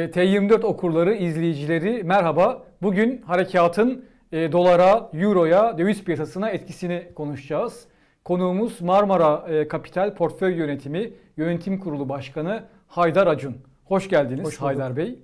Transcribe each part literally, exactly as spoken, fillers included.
T yirmi dört okurları, izleyicileri merhaba. Bugün harekatın e, dolara, euroya, döviz piyasasına etkisini konuşacağız. Konuğumuz Marmara e, Kapital Portföy Yönetimi Yönetim Kurulu Başkanı Haydar Acun. Hoş geldiniz. Hoş Haydar Bey.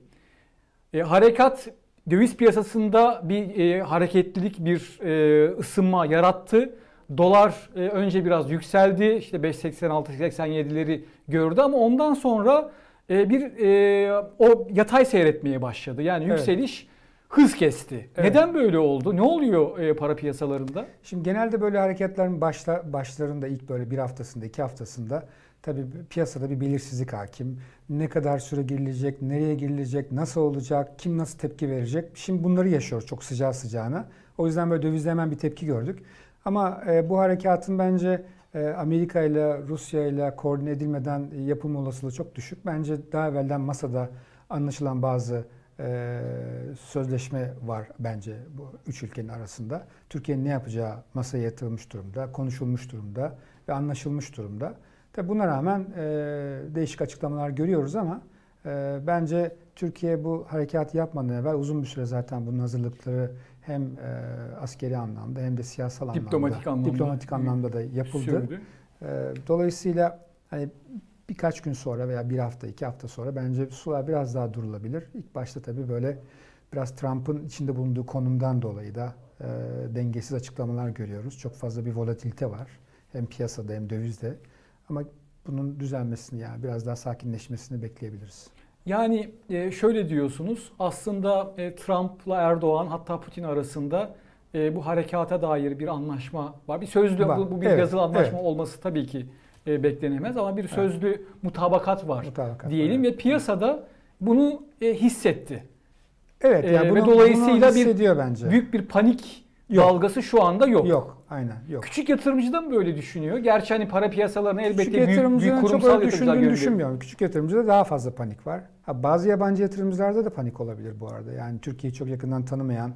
E, harekat döviz piyasasında bir e, hareketlilik, bir e, ısınma yarattı. Dolar e, önce biraz yükseldi. İşte beş seksen altı seksen yedileri gördü ama ondan sonra e, bir e, o yatay seyretmeye başladı. Yani yükseliş evet. hız kesti. Evet. Neden böyle oldu? Ne oluyor e, para piyasalarında? Şimdi genelde böyle hareketlerin başla, başlarında ilk böyle bir haftasında, iki haftasında tabii piyasada bir belirsizlik hakim. Ne kadar süre girilecek, nereye girilecek, nasıl olacak, kim nasıl tepki verecek? Şimdi bunları yaşıyoruz çok sıcağı sıcağına. O yüzden böyle dövizde hemen bir tepki gördük. Ama e, bu harekatın bence e, Amerika ile Rusya ile koordine edilmeden yapılma olasılığı çok düşük. Bence daha evvelden masada anlaşılan bazı e, sözleşme var bence bu üç ülkenin arasında. Türkiye'nin ne yapacağı masaya yatırılmış durumda, konuşulmuş durumda ve anlaşılmış durumda. Tabii buna rağmen e, değişik açıklamalar görüyoruz ama e, bence Türkiye bu harekatı yapmadan evvel uzun bir süre zaten bunun hazırlıkları hem e, askeri anlamda hem de siyasal diplomatik anlamda, anlamda, diplomatik anlamda da yapıldı. Sürdü. E, dolayısıyla hani birkaç gün sonra veya bir hafta, iki hafta sonra bence sular biraz daha durulabilir. İlk başta tabii böyle biraz Trump'ın içinde bulunduğu konumdan dolayı da e, dengesiz açıklamalar görüyoruz. Çok fazla bir volatilite var. Hem piyasada hem dövizde. Ama bunun düzelmesini yani biraz daha sakinleşmesini bekleyebiliriz. Yani şöyle diyorsunuz, aslında Trump'la Erdoğan hatta Putin arasında bu harekata dair bir anlaşma var. Bir sözlü, var. bu, bu bir evet, yazılı anlaşma evet. olması tabii ki beklenemez ama bir sözlü evet. mutabakat var mutabakat diyelim var. Ve piyasada bunu hissetti. Evet, yani ee, bunu, ve dolayısıyla bir bence. büyük bir panik yok. dalgası şu anda yok. Yok, aynen yok. Küçük yatırımcı da mı böyle düşünüyor? Gerçi hani para piyasalarına elbette büyük, büyük kurumsal çok öyle düşündüğünü düşünmüyorum. Küçük yatırımcıda daha fazla panik var. Ha, bazı yabancı yatırımcılarda da panik olabilir bu arada. Yani Türkiye'yi çok yakından tanımayan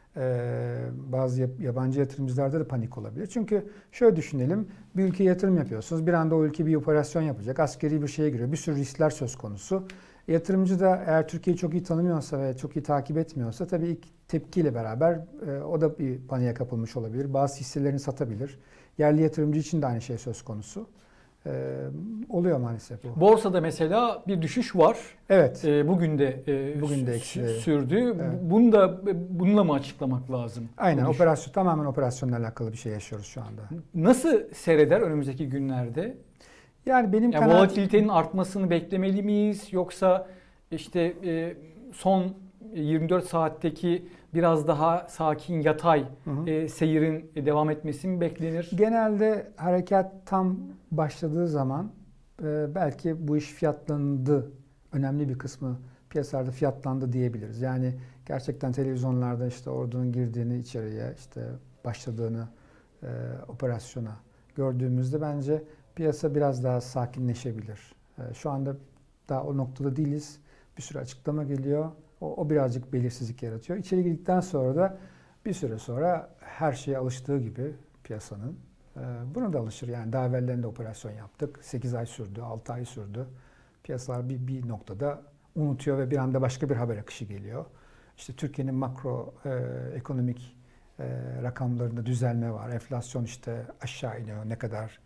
e, bazı yabancı yatırımcılarda da panik olabilir. Çünkü şöyle düşünelim, bir ülkeye yatırım yapıyorsunuz. Bir anda o ülke bir operasyon yapacak. Askeri bir şeye giriyor. Bir sürü riskler söz konusu. Yatırımcı da eğer Türkiye'yi çok iyi tanımıyorsa ve çok iyi takip etmiyorsa tabii ilk tepkiyle beraber e, o da bir paniğe kapılmış olabilir. Bazı hisselerini satabilir. Yerli yatırımcı için de aynı şey söz konusu. E, oluyor maalesef bu. Borsada mesela bir düşüş var. Evet. E, bugün de, e, bugün de eksi, sürdü. Evet. Bunu da bununla mı açıklamak lazım? Aynen. Operasyon tamamen operasyonla alakalı bir şey yaşıyoruz şu anda. Nasıl seyreder önümüzdeki günlerde? Yani benim yani kanaat... volatilitenin artmasını beklemeli miyiz? Yoksa işte e, son yirmi dört saatteki biraz daha sakin yatay hı hı. E, seyirin devam etmesi mi beklenir? Genelde harekat tam başladığı zaman e, belki bu iş fiyatlandı. Önemli bir kısmı piyasalarda fiyatlandı diyebiliriz. Yani gerçekten televizyonlarda işte ordunun girdiğini içeriye, işte başladığını e, operasyona gördüğümüzde bence piyasa biraz daha sakinleşebilir. Şu anda daha o noktada değiliz. Bir sürü açıklama geliyor. O, o birazcık belirsizlik yaratıyor. İçeri girdikten sonra da bir süre sonra her şeye alıştığı gibi piyasanın buna da alışır. Yani daha evvelden de operasyon yaptık. sekiz ay sürdü, altı ay sürdü. Piyasalar bir, bir noktada unutuyor ve bir anda başka bir haber akışı geliyor. İşte Türkiye'nin makro e, ekonomik e, rakamlarında düzelme var. Enflasyon işte aşağı iniyor. Ne kadar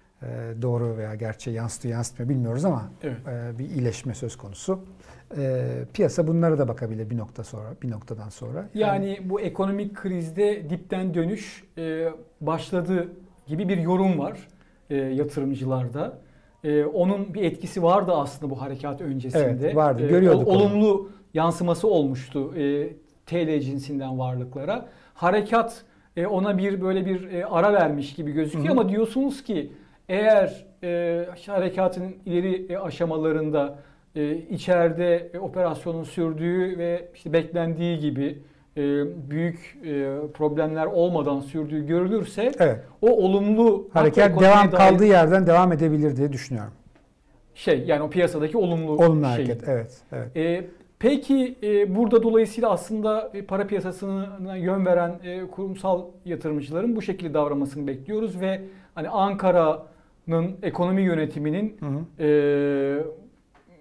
doğru veya gerçeği yansıtıyor yansıtmıyor bilmiyoruz ama evet. bir iyileşme söz konusu. Piyasa bunlara da bakabilir bir nokta sonra, bir noktadan sonra. Yani, yani bu ekonomik krizde dipten dönüş başladı gibi bir yorum var yatırımcılarda. Onun bir etkisi vardı aslında bu harekat öncesinde. Evet, vardı. Görüyorduk olumlu onu. Yansıması olmuştu T L cinsinden varlıklara. Harekat ona bir böyle bir ara vermiş gibi gözüküyor Hı-hı. ama diyorsunuz ki eğer e, harekatın ileri e, aşamalarında e, içeride e, operasyonun sürdüğü ve işte beklendiği gibi e, büyük e, problemler olmadan sürdüğü görülürse evet. o olumlu hareket devam kaldığı yerden devam edebilir diye düşünüyorum. Şey yani o piyasadaki olumlu, olumlu şey. hareket evet. evet. E, peki e, burada dolayısıyla aslında e, para piyasasına yön veren e, kurumsal yatırımcıların bu şekilde davranmasını bekliyoruz ve hani Ankara'nın ekonomi yönetiminin hı hı. E,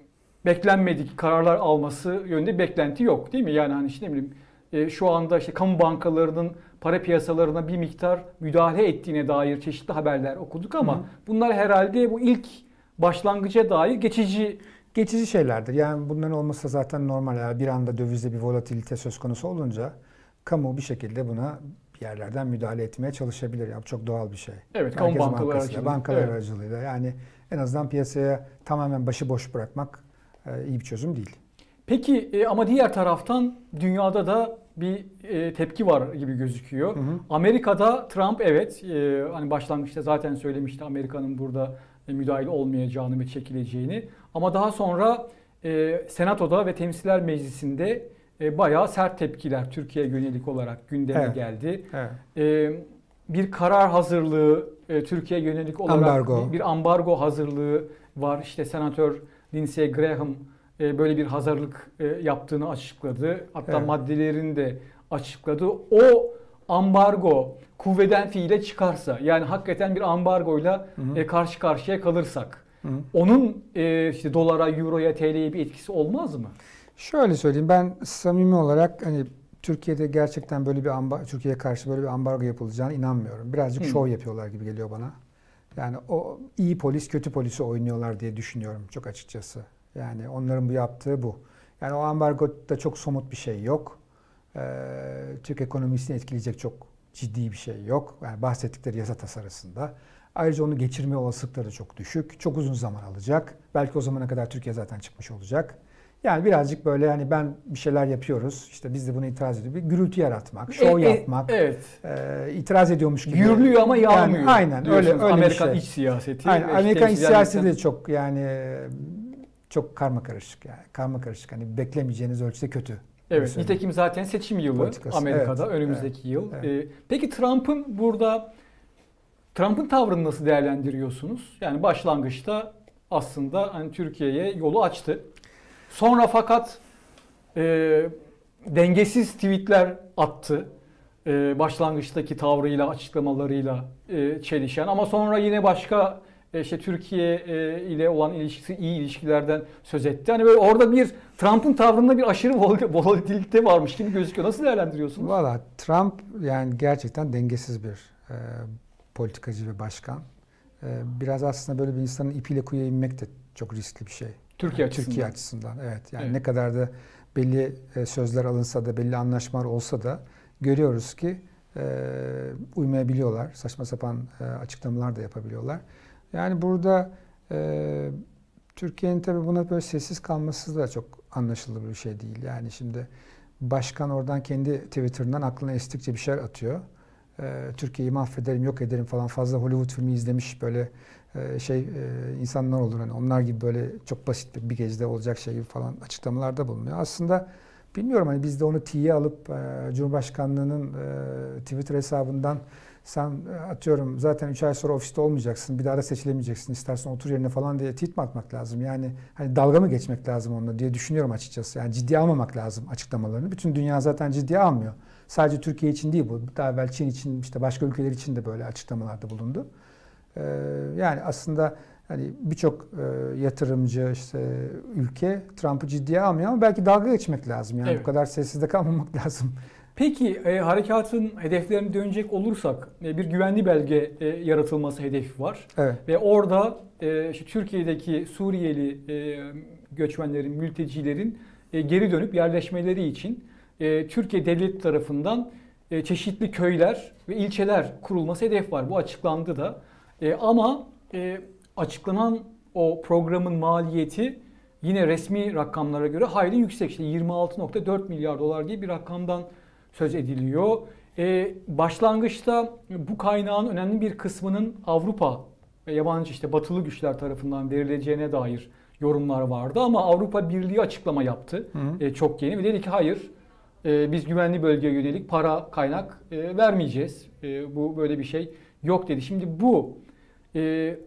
beklenmedik kararlar alması yönünde beklenti yok değil mi? Yani hani işte ne bileyim e, şu anda işte kamu bankalarının para piyasalarına bir miktar müdahale ettiğine dair çeşitli haberler okuduk ama hı hı. bunlar herhalde bu ilk başlangıca dair geçici geçici şeylerdir. Yani bunların olması zaten normal. Yani bir anda dövizde bir volatilite söz konusu olunca kamu bir şekilde buna bir yerlerden müdahale etmeye çalışabilir. Yani çok doğal bir şey. Evet, kamu bankaları aracılığıyla. Bankalar evet. aracılığıyla. Yani en azından piyasaya tamamen başıboş bırakmak e, iyi bir çözüm değil. Peki e, ama diğer taraftan dünyada da bir e, tepki var gibi gözüküyor. Hı hı. Amerika'da Trump evet e, hani başlangıçta zaten söylemişti Amerika'nın burada e, müdahil olmayacağını ve çekileceğini. Ama daha sonra e, Senato'da ve Temsilciler Meclisi'nde e, bayağı sert tepkiler Türkiye'ye yönelik olarak gündeme evet. geldi. Evet. E, bir karar hazırlığı e, Türkiye'ye yönelik olarak ambargo. Bir, bir ambargo hazırlığı var. İşte Senatör Lindsey Graham e, böyle bir hazırlık e, yaptığını açıkladı. Hatta evet. maddelerini de açıkladı. O ambargo kuvveden fiile çıkarsa yani hakikaten bir ambargoyla e, karşı karşıya kalırsak hı hı. onun e, işte dolara, euroya, T L'ye bir etkisi olmaz mı? Şöyle söyleyeyim, ben samimi olarak hani Türkiye'de gerçekten böyle bir ambar Türkiye'ye karşı böyle bir ambargo yapılacağına inanmıyorum. Birazcık Hı. şov yapıyorlar gibi geliyor bana. Yani o iyi polis kötü polisi oynuyorlar diye düşünüyorum çok açıkçası. Yani onların bu yaptığı bu. Yani o ambargoda çok somut bir şey yok. Ee, Türk ekonomisini etkileyecek çok ciddi bir şey yok. Yani bahsettikleri yasa tasarısında. Ayrıca onu geçirme olasılıkları çok düşük. Çok uzun zaman alacak. Belki o zamana kadar Türkiye zaten çıkmış olacak. Yani birazcık böyle hani ben bir şeyler yapıyoruz. İşte biz de buna itiraz ediyoruz. Bir gürültü yaratmak, şov e, yapmak. E, evet. E, itiraz ediyormuş gibi. Gürlüyor ama yağmıyor. Yani, aynen öyle öyle Amerikan bir şey. iç siyaseti. Aynen, Amerikan iç siyaseti de çok yani çok karma karışık yani. Karma karışık. Hani beklemeyeceğiniz ölçüde kötü. Evet. Nitekim zaten seçim yılı Politikası. Amerika'da evet, önümüzdeki evet, yıl. Evet. Ee, peki Trump'ın burada Trump'ın tavrını nasıl değerlendiriyorsunuz? Yani başlangıçta aslında hani Türkiye'ye yolu açtı. Sonra fakat e, dengesiz tweetler attı. E, başlangıçtaki tavrıyla, açıklamalarıyla e, çelişen ama sonra yine başka e, işte Türkiye e, ile olan ilişkisi iyi ilişkilerden söz etti. Hani böyle orada bir Trump'ın tavrında bir aşırı volatilite varmış gibi gözüküyor. Nasıl değerlendiriyorsunuz? Valla Trump yani gerçekten dengesiz bir e, politikacı ve başkan. E, biraz aslında böyle bir insanın ipiyle kuyuya inmek de çok riskli bir şey. Türkiye yani açısından. Türkiye açısından evet. Yani evet. ne kadar da belli sözler alınsa da belli anlaşmalar olsa da görüyoruz ki e, uymayabiliyorlar. Saçma sapan e, açıklamalar da yapabiliyorlar. Yani burada e, Türkiye'nin tabii buna böyle sessiz kalması da çok anlaşılır bir şey değil. Yani şimdi başkan oradan kendi Twitter'ından aklına estikçe bir şeyler atıyor. E, Türkiye'yi mahvederim, yok ederim falan, fazla Hollywood filmi izlemiş böyle şey insanlar olur. Hani onlar gibi böyle çok basit bir, bir gecede olacak şey gibi falan açıklamalarda bulunuyor. Aslında bilmiyorum hani biz de onu tiye alıp Cumhurbaşkanlığının Twitter hesabından sen atıyorum zaten üç ay sonra ofiste olmayacaksın, bir daha da seçilemeyeceksin, istersen otur yerine falan diye tweet mi atmak lazım? Yani hani dalga mı geçmek lazım onunla diye düşünüyorum açıkçası. Yani ciddiye almamak lazım açıklamalarını. Bütün dünya zaten ciddiye almıyor. Sadece Türkiye için değil bu. Daha evvel Çin için, işte başka ülkeler için de böyle açıklamalarda bulundu. Yani aslında hani birçok yatırımcı işte ülke Trump'ı ciddiye almıyor ama belki dalga geçmek lazım. Yani evet. Bu kadar sessizde kalmamak lazım. Peki e, harekatın hedeflerine dönecek olursak e, bir güvenli belge e, yaratılması hedefi var. Evet. Ve orada e, işte Türkiye'deki Suriyeli e, göçmenlerin, mültecilerin e, geri dönüp yerleşmeleri için e, Türkiye devleti tarafından e, çeşitli köyler ve ilçeler kurulması hedef var. Bu açıklandı da. E, ama e, açıklanan o programın maliyeti yine resmi rakamlara göre hayli yüksek. İşte yirmi altı nokta dört milyar dolar gibi bir rakamdan söz ediliyor. E, başlangıçta bu kaynağın önemli bir kısmının Avrupa ve yabancı işte batılı güçler tarafından verileceğine dair yorumlar vardı. Ama Avrupa Birliği açıklama yaptı. Hı. E, çok yeni ve dedi ki hayır e, biz güvenli bölgeye yönelik para kaynak e, vermeyeceğiz. E, bu böyle bir şey yok dedi. Şimdi bu e,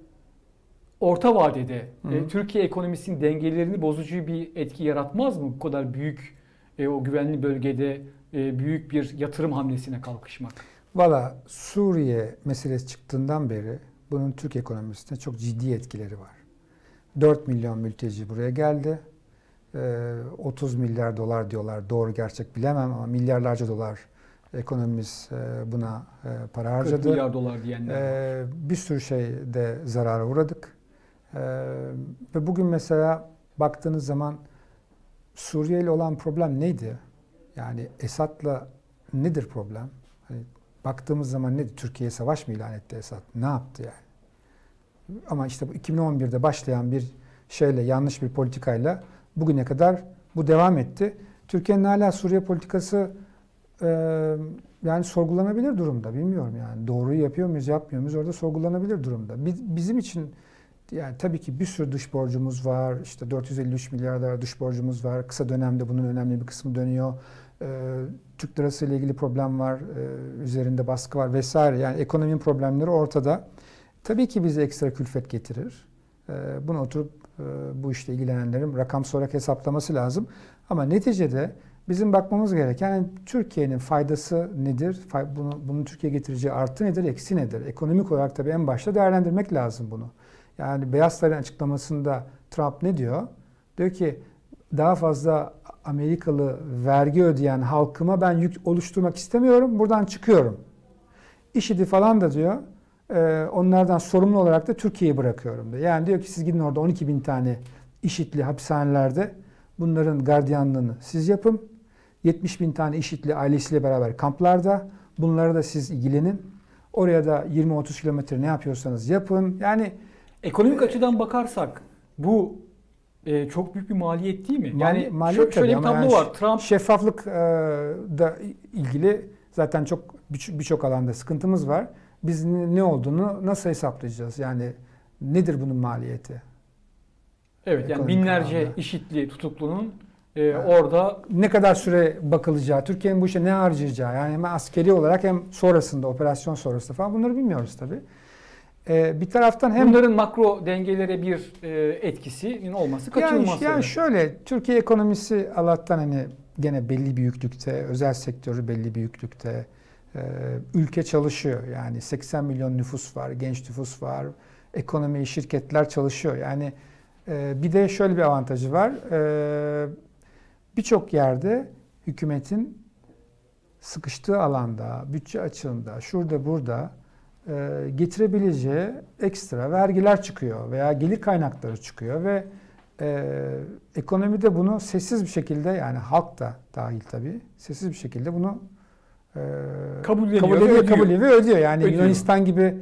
orta vadede e, Türkiye ekonomisinin dengelerini bozucu bir etki yaratmaz mı? Bu kadar büyük e, o güvenli bölgede e, büyük bir yatırım hamlesine kalkışmak. Valla Suriye meselesi çıktığından beri bunun Türk ekonomisine çok ciddi etkileri var. dört milyon mülteci buraya geldi. otuz milyar dolar diyorlar. Doğru gerçek bilemem ama milyarlarca dolar ekonomimiz buna para harcadı. kırk milyar dolar diyenler var. Bir sürü şeyde zarara uğradık. Ve bugün mesela baktığınız zaman Suriye ile olan problem neydi? Yani Esad'la nedir problem? Hani baktığımız zaman nedir? Türkiye'ye savaş mı ilan etti Esad? Ne yaptı yani? Ama işte bu iki bin on birde başlayan bir şeyle, yanlış bir politikayla bugüne kadar bu devam etti. Türkiye'nin hala Suriye politikası e, yani sorgulanabilir durumda. Bilmiyorum yani. Doğruyu yapıyor muyuz, yapmıyor muyuz? Orada sorgulanabilir durumda. Bizim için yani tabii ki bir sürü dış borcumuz var. İşte dört yüz elli üç milyar dolar dış borcumuz var. Kısa dönemde bunun önemli bir kısmı dönüyor. Ee, Türk lirası ile ilgili problem var. Ee, üzerinde baskı var vesaire. Yani ekonominin problemleri ortada. Tabii ki bize ekstra külfet getirir. Ee, bunu oturup e, bu işle ilgilenenlerin rakamsal olarak hesaplaması lazım. Ama neticede bizim bakmamız gereken yani Türkiye'nin faydası nedir? Bunu, bunun Türkiye getireceği artı nedir, eksi nedir? Ekonomik olarak tabii en başta değerlendirmek lazım bunu. Yani Beyaz Saray'ın açıklamasında Trump ne diyor? Diyor ki daha fazla Amerikalı vergi ödeyen halkıma ben yük oluşturmak istemiyorum. Buradan çıkıyorum. IŞİD'i falan da diyor onlardan sorumlu olarak da Türkiye'yi bırakıyorum diyor. Yani diyor ki siz gidin orada on iki bin tane IŞİD'li hapishanelerde bunların gardiyanlığını siz yapın. yetmiş bin tane IŞİD'li ailesiyle beraber kamplarda bunlara da siz ilgilenin. Oraya da yirmi otuz kilometre ne yapıyorsanız yapın. Yani ekonomik açıdan bakarsak bu e, çok büyük bir maliyet değil mi? Mali, yani maliyet şö- şöyle bir tablo yani var. Trump şeffaflık e, da ilgili zaten çok birçok alanda sıkıntımız var. Biz ne olduğunu nasıl hesaplayacağız? Yani nedir bunun maliyeti? Evet yani binlerce alanda. IŞİD'li tutuklunun e, evet. orada ne kadar süre bakılacağı, Türkiye'nin bu işe ne harcayacağı yani hem askeri olarak hem sonrasında, operasyon sonrasında falan bunları bilmiyoruz tabii. Ee, bir taraftan hem bunların makro dengelere bir e, etkisinin olması kaçınılmaz. Yani, yani şöyle Türkiye ekonomisi Allah'tan hani gene belli büyüklükte, özel sektörü belli büyüklükte, e, ülke çalışıyor. Yani seksen milyon nüfus var, genç nüfus var, ekonomi, şirketler çalışıyor. Yani e, bir de şöyle bir avantajı var. E, Birçok yerde hükümetin sıkıştığı alanda, bütçe açığında, şurada burada getirebileceği ekstra vergiler çıkıyor veya gelir kaynakları çıkıyor ve e, ekonomide bunu sessiz bir şekilde yani halk da dahil tabii sessiz bir şekilde bunu e, kabul ediyor, kabul ediyor, ödüyor. kabul ediyor ve ödüyor. Yani ödüyor. Yunanistan gibi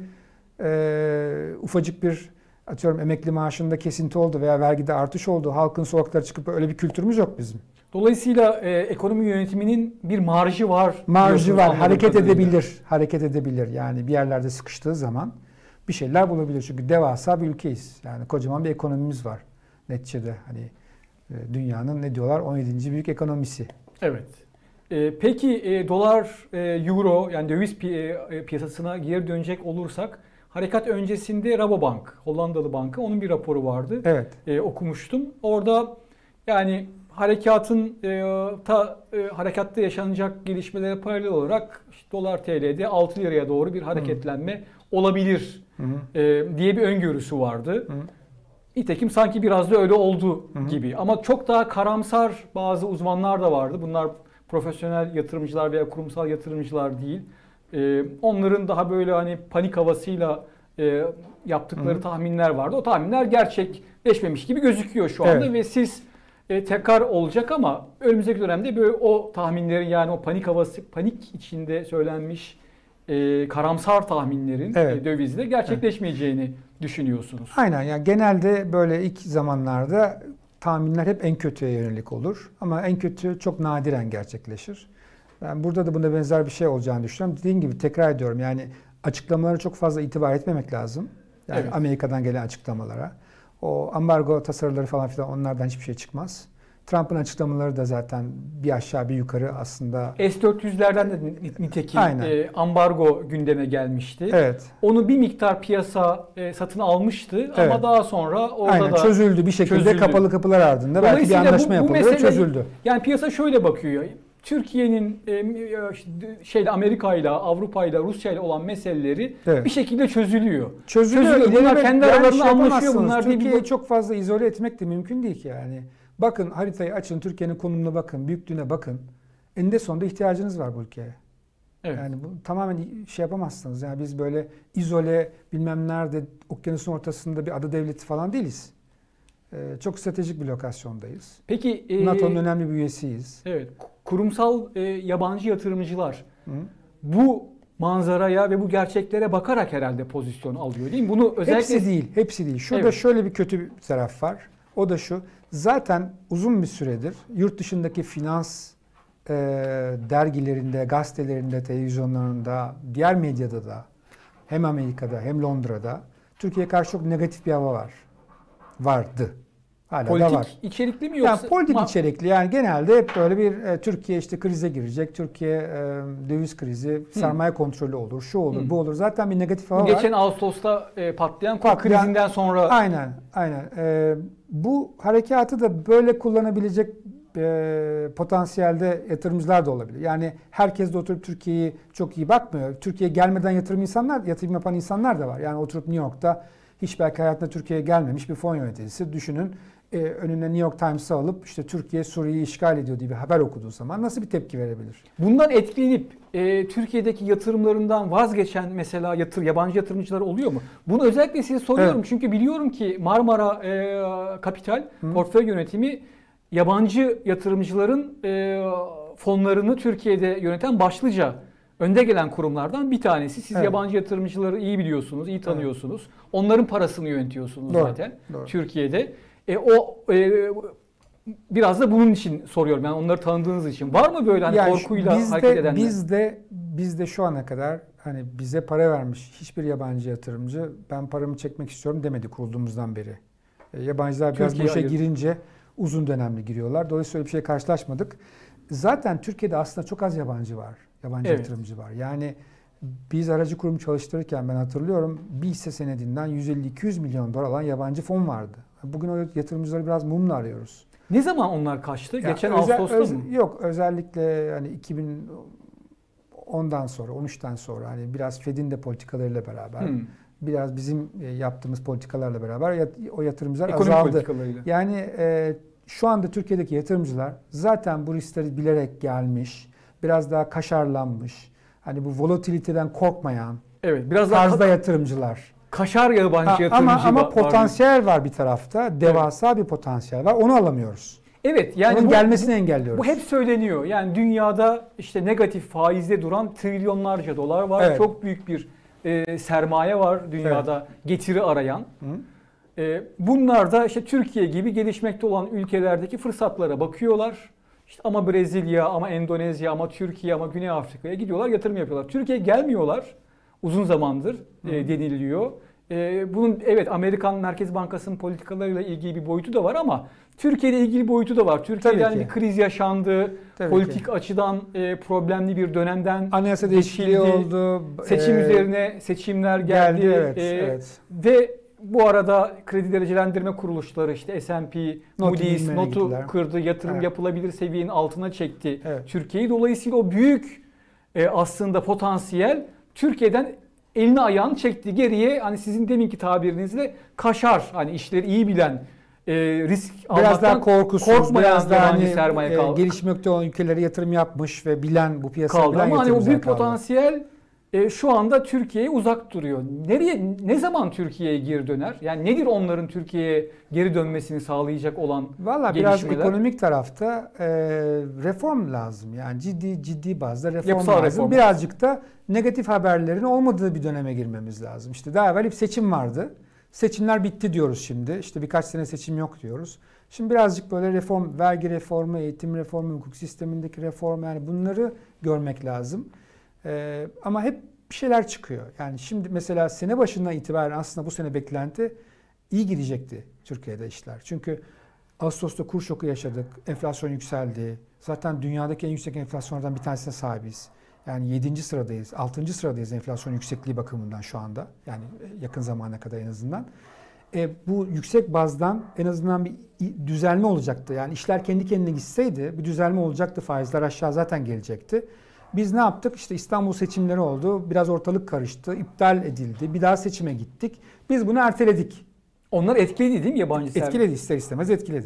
e, ufacık bir atıyorum emekli maaşında kesinti oldu veya vergide artış oldu. Halkın sokaklara çıkıp öyle bir kültürümüz yok bizim. Dolayısıyla e, ekonomi yönetiminin bir marjı var. Marjı var. Hareket edebilir. Hareket edebilir. Yani bir yerlerde sıkıştığı zaman bir şeyler bulabilir. Çünkü devasa bir ülkeyiz. Yani kocaman bir ekonomimiz var. Neticede hani e, dünyanın ne diyorlar on yedinci büyük ekonomisi. Evet. E, peki e, dolar, e, euro yani döviz pi- e, piyasasına geri dönecek olursak harekat öncesinde Rabobank, Hollandalı banka onun bir raporu vardı. Evet. E, okumuştum. Orada yani harekatın e, ta e, harekatta yaşanacak gelişmelere paralel olarak işte dolar T L'de altı liraya doğru bir hareketlenme hı. olabilir hı. E, diye bir öngörüsü vardı. Hı. Nitekim sanki biraz da öyle oldu hı. gibi. Ama çok daha karamsar bazı uzmanlar da vardı. Bunlar profesyonel yatırımcılar veya kurumsal yatırımcılar değil. E, onların daha böyle hani panik havasıyla e, yaptıkları hı. tahminler vardı. O tahminler gerçekleşmemiş gibi gözüküyor şu anda evet. ve siz E, tekrar olacak ama önümüzdeki dönemde böyle o tahminlerin yani o panik havası, panik içinde söylenmiş e, karamsar tahminlerin evet. e, dövizde gerçekleşmeyeceğini evet. düşünüyorsunuz. Aynen yani genelde böyle ilk zamanlarda tahminler hep en kötüye yönelik olur ama en kötü çok nadiren gerçekleşir. Ben burada da buna benzer bir şey olacağını düşünüyorum. Dediğim gibi tekrar ediyorum yani açıklamalara çok fazla itibar etmemek lazım. Yani evet. Amerika'dan gelen açıklamalara. O ambargo tasarıları falan filan onlardan hiçbir şey çıkmaz. Trump'ın açıklamaları da zaten bir aşağı bir yukarı aslında. S dört yüzlerden de nitekim e, ambargo gündeme gelmişti. Evet. Onu bir miktar piyasa e, satın almıştı evet. ama daha sonra orada Aynen, da çözüldü bir şekilde çözüldü. Kapalı kapılar ardında belki bir anlaşma bu, bu yapıldı çözüldü. Yani piyasa şöyle bakıyor. Türkiye'nin e, şeyle Amerika ile, Avrupa ile, Rusya ile olan meseleleri evet. bir şekilde çözülüyor. Çözülüyor. çözülüyor. Bunlar kendi yani aralarında şey anlaşıyor. Bunlar Türkiye'yi bir... çok fazla izole etmek de mümkün değil ki yani. Bakın haritayı açın, Türkiye'nin konumuna bakın, büyüklüğüne bakın. Eninde sonunda ihtiyacınız var bu ülkeye. Evet. Yani bu tamamen şey yapamazsınız. Yani biz böyle izole bilmem nerede okyanusun ortasında bir ada devleti falan değiliz. Ee, çok stratejik bir lokasyondayız. Peki e, NATO'nun önemli bir üyesiyiz. evet, kurumsal e, yabancı yatırımcılar Hı? bu manzaraya ve bu gerçeklere bakarak herhalde pozisyon alıyor değil mi? Bunu özellikle Hepsi değil, hepsi değil. Şurada Evet. şöyle bir kötü bir taraf var. O da şu. Zaten uzun bir süredir yurt dışındaki finans e, dergilerinde, gazetelerinde, televizyonlarında, diğer medyada da hem Amerika'da hem Londra'da Türkiye'ye karşı çok negatif bir hava var. Vardı. Hala politik da var. içerikli mi yoksa? Yani politik Ma- içerikli. Yani genelde hep böyle bir e, Türkiye işte krize girecek. Türkiye e, döviz krizi, sermaye kontrolü olur, şu olur, Hı. bu olur. Zaten bir negatif hava Bu var. geçen Ağustos'ta e, patlayan kur Patlayan- krizinden sonra Aynen, aynen. Ee, bu harekatı da böyle kullanabilecek e, potansiyelde yatırımcılar da olabilir. Yani herkes de oturup Türkiye'yi çok iyi bakmıyor. Türkiye'ye gelmeden yatırım insanlar, yatırım yapan insanlar da var. Yani oturup New York'ta hiç belki hayatında Türkiye'ye gelmemiş bir fon yöneticisi düşünün. E, önüne New York Times'ı alıp işte Türkiye Suriye'yi işgal ediyor diye bir haber okuduğu zaman nasıl bir tepki verebilir? bundan etkilenip e, Türkiye'deki yatırımlarından vazgeçen mesela yatır yabancı yatırımcılar oluyor mu? Bunu özellikle size soruyorum Evet. çünkü biliyorum ki Marmara e, Kapital Hı. portföy yönetimi yabancı yatırımcıların e, fonlarını Türkiye'de yöneten başlıca önde gelen kurumlardan bir tanesi. Siz Evet. yabancı yatırımcıları iyi biliyorsunuz, iyi tanıyorsunuz. Onların parasını yönetiyorsunuz Doğru, zaten doğru. Türkiye'de. E, o e, biraz da bunun için soruyorum. Yani onları tanıdığınız için. Var mı böyle hani Yani korkuyla bizde, hareket edenler? Bizde, bizde şu ana kadar hani bize para vermiş hiçbir yabancı yatırımcı ben paramı çekmek istiyorum demedi kurulduğumuzdan beri. E, yabancılar biraz bu Türkiye işe ayır- girince uzun dönemli giriyorlar. Dolayısıyla öyle bir şey karşılaşmadık. Zaten Türkiye'de aslında çok az yabancı var. Yabancı Evet. yatırımcı var. Yani biz aracı kurum çalıştırırken ben hatırlıyorum bir hisse senedinden yüz elli iki yüz milyon dolar alan yabancı fon vardı. Bugün o yatırımcıları biraz mumla arıyoruz. Ne zaman onlar kaçtı? Ya Geçen özel- Ağustos'ta öz- mı? Yok özellikle hani iki bin ondan sonra on üçten sonra hani biraz Fed'in de politikalarıyla beraber Hmm. biraz bizim e, yaptığımız politikalarla beraber yat- o yatırımcılar Ekonomi azaldı. politikalarıyla. Yani e, şu anda Türkiye'deki yatırımcılar zaten bu riskleri bilerek gelmiş, biraz daha kaşarlanmış. Hani bu volatiliteden korkmayan Evet, biraz daha tarzda ka- yatırımcılar. kaşar yabancı Ha, yatırımcı ama ama var- var. potansiyel var bir tarafta. Devasa bir potansiyel var. Onu alamıyoruz. Evet, yani Onun bu, gelmesini bu, engelliyoruz. bu hep söyleniyor. Yani dünyada işte negatif faizde duran trilyonlarca dolar var. Evet. Çok büyük bir e, sermaye var dünyada getiri arayan. Hı? E, bunlar da işte Türkiye gibi gelişmekte olan ülkelerdeki fırsatlara bakıyorlar. İşte ama Brezilya, ama Endonezya, ama Türkiye, ama Güney Afrika'ya gidiyorlar, yatırım yapıyorlar. Türkiye'ye gelmiyorlar. Uzun zamandır e, deniliyor. E, bunun evet Amerikan Merkez Bankası'nın politikalarıyla ilgili bir boyutu da var ama Türkiye'yle ilgili boyutu da var. Türkiye'de Tabii hani ki. bir kriz yaşandı. Tabii politik ki. açıdan e, problemli bir dönemden Anayasa değişikliği geçildi. oldu. Seçim Ee, üzerine seçimler geldi. geldi, evet, E, evet. Ve bu arada kredi derecelendirme kuruluşları işte S and P, Notu Moody's indirmeye notu gittiler. kırdı, yatırım Evet. yapılabilir seviyenin altına çekti Evet. Türkiye'yi. Dolayısıyla o büyük e, aslında potansiyel Türkiye'den elini ayağını çekti geriye. Hani sizin deminki tabirinizle kaşar, hani işleri iyi bilen, e, risk Biraz almaktan daha korkusuz, korkmayan biraz daha yabancı hani, sermaye e, kaldı. gelişmekte olan ülkelere yatırım yapmış ve bilen bu piyasayı kaldı. bilen Ama hani o yatırımcılar büyük kaldı. potansiyel e, şu anda Türkiye'ye uzak duruyor. Nereye, ne zaman Türkiye'ye geri döner? Yani nedir onların Türkiye'ye geri dönmesini sağlayacak olan Valla biraz gelişmeler? ekonomik tarafta e, reform lazım. Yani ciddi ciddi bazda reform Yapısal lazım. reform. Birazcık da negatif haberlerin olmadığı bir döneme girmemiz lazım. İşte daha evvel hep seçim vardı. Seçimler bitti diyoruz şimdi. İşte birkaç sene seçim yok diyoruz. Şimdi birazcık böyle reform, vergi reformu, eğitim reformu, hukuk sistemindeki reform, yani bunları görmek lazım. Ee, ama hep bir şeyler çıkıyor. Yani şimdi mesela sene başından itibaren aslında bu sene beklenti iyi gidecekti Türkiye'de işler. Çünkü Ağustos'ta kur şoku yaşadık, enflasyon yükseldi. Zaten dünyadaki en yüksek enflasyonlardan bir tanesine sahibiz. Yani yedinci sıradayız, altıncı sıradayız enflasyon yüksekliği bakımından şu anda. Yani yakın zamana kadar en azından. E, bu yüksek bazdan en azından bir düzelme olacaktı. Yani işler kendi kendine gitseydi bir düzelme olacaktı, faizler aşağı zaten gelecekti. Biz ne yaptık? İşte İstanbul seçimleri oldu, biraz ortalık karıştı, iptal edildi, bir daha seçime gittik. Biz bunu erteledik. Onlar etkiledi değil mi yabancı sermaye? Etkiledi, ister istemez etkiledi.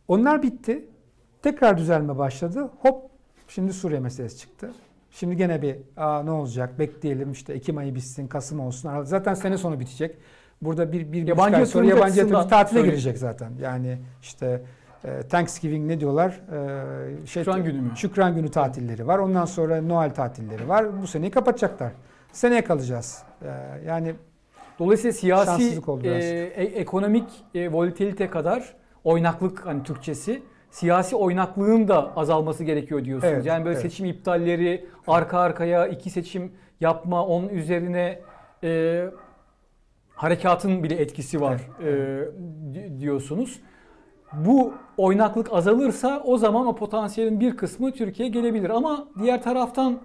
Onlar bitti. Tekrar düzelme başladı. Hop şimdi Suriye meselesi çıktı. Şimdi gene bir Aa, ne olacak bekleyelim işte Ekim ayı bitsin, Kasım olsun. Zaten sene sonu bitecek. Burada bir, bir yabancı ay sonra yatırımcı yabancı yatırımcı tatile söyleyeyim. girecek zaten. Yani işte e, Thanksgiving ne diyorlar? E, şey, Şükran günü mü? Şükran günü tatilleri var. Ondan sonra Noel tatilleri var. Bu seneyi kapatacaklar. Seneye kalacağız. E, yani dolayısıyla siyasi, şanssızlık oldu e, biraz. e- ekonomik e, volatilite kadar oynaklık, hani Türkçesi, siyasi oynaklığın da azalması gerekiyor diyorsunuz. Evet, yani böyle evet. seçim iptalleri, arka arkaya iki seçim yapma, onun üzerine e, harekatın bile etkisi var Evet, e, di- diyorsunuz. Bu oynaklık azalırsa o zaman o potansiyelin bir kısmı Türkiye'ye gelebilir. Ama diğer taraftan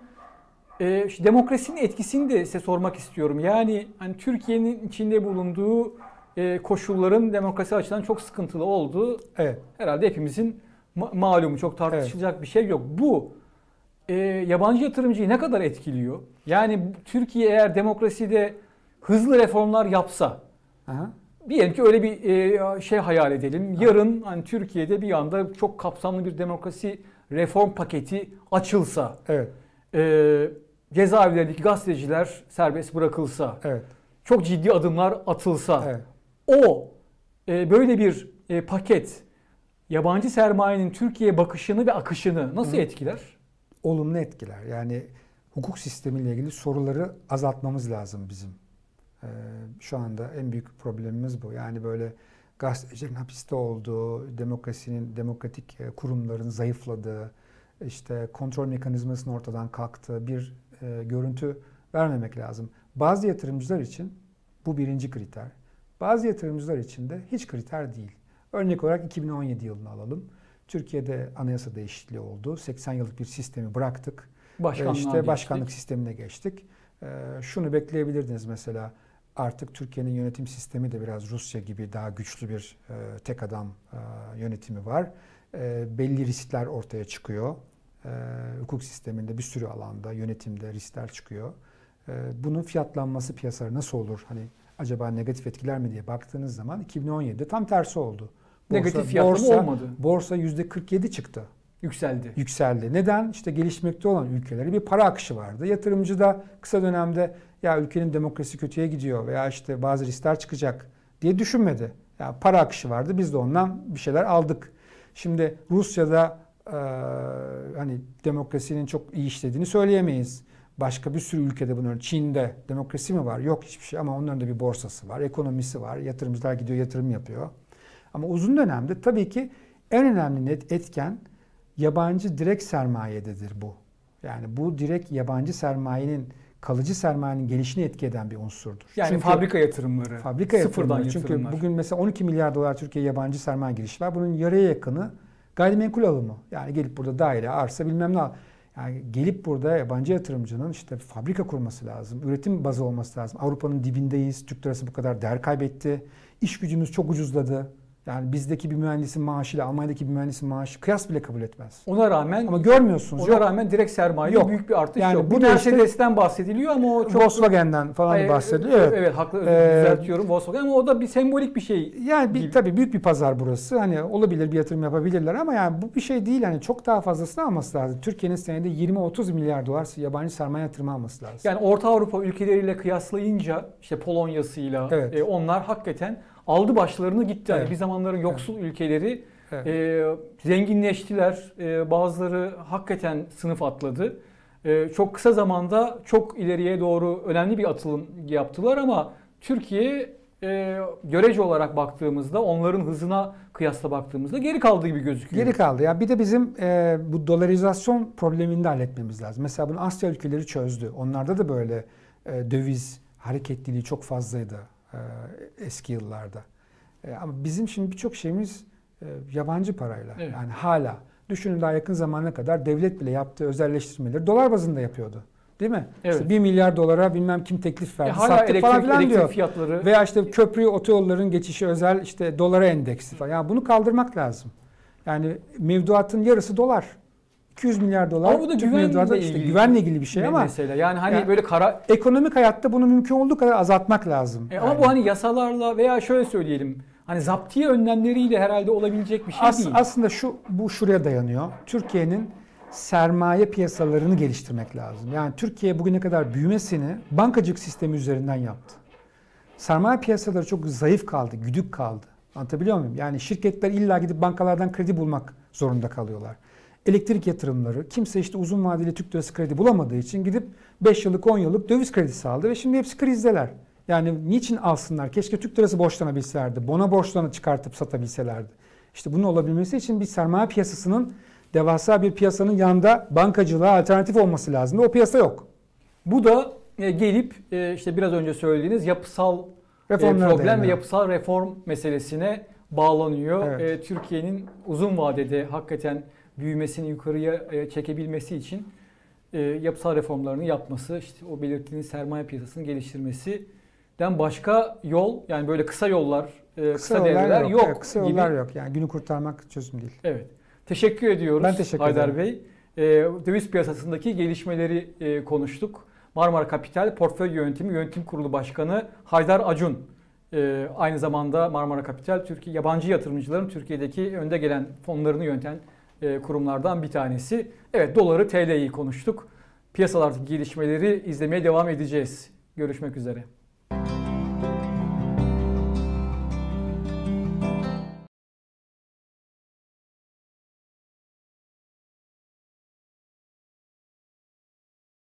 e, işte demokrasinin etkisini de size sormak istiyorum. Yani hani Türkiye'nin içinde bulunduğu e, koşulların demokrasi açıdan çok sıkıntılı olduğu Evet. herhalde hepimizin ma- malumu, çok tartışılacak bir şey yok. Bu e, yabancı yatırımcıyı ne kadar etkiliyor? Yani Türkiye eğer demokraside hızlı reformlar yapsa, Aha. diyelim ki öyle bir e, şey hayal edelim. Yarın hani Türkiye'de bir anda çok kapsamlı bir demokrasi reform paketi açılsa, Evet. e, cezaevlerindeki gazeteciler serbest bırakılsa, Evet. çok ciddi adımlar atılsa, Evet. o e, böyle bir e, paket yabancı sermayenin Türkiye'ye bakışını ve akışını nasıl Hı. etkiler? Olumlu etkiler. Yani hukuk sistemiyle ilgili soruları azaltmamız lazım bizim. Ee, şu anda en büyük problemimiz bu. Yani böyle gazetecilerin hapiste olduğu, demokrasinin, demokratik e, kurumların zayıfladığı, işte kontrol mekanizmasının ortadan kalktığı bir e, görüntü vermemek lazım. Bazı yatırımcılar için bu birinci kriter. Bazı yatırımcılar için de hiç kriter değil. Örnek olarak iki bin on yedi yılını alalım. Türkiye'de anayasa değişikliği oldu. seksen yıllık bir sistemi bıraktık. Başkanlığa işte geçtik. başkanlık sistemine geçtik. Ee, şunu bekleyebilirdiniz mesela. Artık Türkiye'nin yönetim sistemi de biraz Rusya gibi daha güçlü bir e, tek adam e, yönetimi var. E, belli riskler ortaya çıkıyor. E, hukuk sisteminde bir sürü alanda, yönetimde riskler çıkıyor. E, bunun fiyatlanması piyasalara nasıl olur? Hani acaba negatif etkiler mi diye baktığınız zaman iki bin on yedide tam tersi oldu. Negatif fiyatlama borsa, olmadı. Borsa yüzde kırk yedi çıktı. Yükseldi. Yükseldi. Neden? İşte gelişmekte olan ülkelere bir para akışı vardı. Yatırımcı da kısa dönemde ya ülkenin demokrasi kötüye gidiyor veya işte bazı riskler çıkacak diye düşünmedi. Ya para akışı vardı. Biz de ondan bir şeyler aldık. Şimdi Rusya'da e, hani demokrasinin çok iyi işlediğini söyleyemeyiz. Başka bir sürü ülkede bunun, Çin'de demokrasi mi var? Yok hiçbir şey ama onların da bir borsası var, ekonomisi var. Yatırımcılar gidiyor, yatırım yapıyor. Ama uzun dönemde tabii ki en önemli net etken yabancı direkt sermayededir bu. Yani bu direkt yabancı sermayenin, kalıcı sermayenin gelişini etki eden bir unsurdur. Yani Çünkü fabrika yatırımları, fabrika sıfırdan yatırımları. Çünkü yatırımlar. bugün mesela on iki milyar dolar Türkiye yabancı sermaye girişi var. Bunun yarıya yakını gayrimenkul alımı. Yani gelip burada daire, arsa bilmem ne al. Yani gelip burada yabancı yatırımcının işte fabrika kurması lazım. Üretim bazı olması lazım. Avrupa'nın dibindeyiz. Türk lirası bu kadar değer kaybetti. İş gücümüz çok ucuzladı. Yani bizdeki bir mühendisin maaşıyla Almanya'daki bir mühendisin maaşı kıyas bile kabul etmez. Ona rağmen Ama görmüyorsunuz. ona Yok. rağmen direkt sermayede Yok. büyük bir artış Yani yok. bu Bu da işte- Mercedes'ten bahsediliyor ama o çok Volkswagen'den falan Hayır, bahsediliyor. Evet. Evet, haklı, özür Ee, düzeltiyorum Volkswagen ama o da bir sembolik bir şey. Yani bir, gibi. tabii büyük bir pazar burası. Hani olabilir bir yatırım yapabilirler ama yani bu bir şey değil. Hani çok daha fazlasını alması lazım. Türkiye'nin senede yirmi otuz milyar dolar yabancı sermaye yatırımı alması lazım. Yani Orta Avrupa ülkeleriyle kıyaslayınca işte Polonya'sıyla Evet. e, onlar hakikaten aldı başlarını gitti. Yani Evet. bir zamanların yoksul ülkeleri Evet. e, zenginleştiler. E, bazıları hakikaten sınıf atladı. E, çok kısa zamanda çok ileriye doğru önemli bir atılım yaptılar ama Türkiye e, görece olarak baktığımızda onların hızına kıyasla baktığımızda geri kaldığı gibi gözüküyor. Geri kaldı. Ya bir de bizim e, bu dolarizasyon problemini de halletmemiz lazım. Mesela bunu Asya ülkeleri çözdü. Onlarda da böyle e, döviz hareketliliği çok fazlaydı e, eski yıllarda. E, ama bizim şimdi birçok şeyimiz e, yabancı parayla. Evet. Yani hala. Düşünün daha yakın zamana kadar devlet bile yaptığı özelleştirmeleri dolar bazında yapıyordu. Değil mi? Evet. İşte bir milyar dolara bilmem kim teklif E, verdi. hala sattık elektrik, falan filan elektrik diyor. fiyatları Veya işte köprü, otoyolların geçişi özel işte dolara endeksli falan. Yani bunu kaldırmak lazım. Yani mevduatın yarısı dolar. iki yüz milyar dolar. ama bu da Türk güvenle mevduatı ilgili, işte güvenle ilgili bir şey bir ama mesele. Yani hani Yani- böyle kara ekonomik hayatta bunu mümkün olduğu kadar azaltmak lazım. E ama Yani bu hani yasalarla veya şöyle söyleyelim. hani zaptiye önlemleriyle herhalde olabilecek bir şey As, değil. aslında şu bu şuraya dayanıyor. Türkiye'nin sermaye piyasalarını geliştirmek lazım. Yani Türkiye bugüne kadar büyümesini bankacılık sistemi üzerinden yaptı. Sermaye piyasaları çok zayıf kaldı, güdük kaldı. Anlatabiliyor muyum? Yani şirketler illa gidip bankalardan kredi bulmak zorunda kalıyorlar. Elektrik yatırımları, kimse işte uzun vadeli Türk lirası kredi bulamadığı için gidip beş yıllık on yıllık döviz kredisi aldı ve şimdi hepsi krizdeler. Yani niçin alsınlar? Keşke Türk lirası borçlanabilselerdi. Bona borçlarını çıkartıp satabilselerdi. İşte bunun olabilmesi için bir sermaye piyasasının, devasa bir piyasanın yanında bankacılığa alternatif olması lazım. O piyasa yok. Bu da e, gelip e, işte biraz önce söylediğiniz yapısal e, Reformlara problem dayanıyor. ve yapısal reform meselesine bağlanıyor. Evet. E, Türkiye'nin uzun vadede hakikaten büyümesini yukarıya e, çekebilmesi için e, yapısal reformlarını yapması, işte o belirttiğiniz sermaye piyasasını geliştirmesinden başka yol, yani böyle kısa yollar, e, kısa, Kısa devreler yollar yok. yok. Evet, kısa gibi. yollar yok. Yani günü kurtarmak çözüm değil. Evet. Teşekkür ediyoruz Ben teşekkür Haydar ederim. Bey. E, döviz piyasasındaki gelişmeleri e, konuştuk. Marmara Kapital Portföy Yönetimi Yönetim Kurulu Başkanı Haydar Acun. E, aynı zamanda Marmara Kapital Türkiye yabancı yatırımcıların Türkiye'deki önde gelen fonlarını yöneten e, kurumlardan bir tanesi. Evet, doları, T L'yi konuştuk. Piyasalardaki gelişmeleri izlemeye devam edeceğiz. Görüşmek üzere.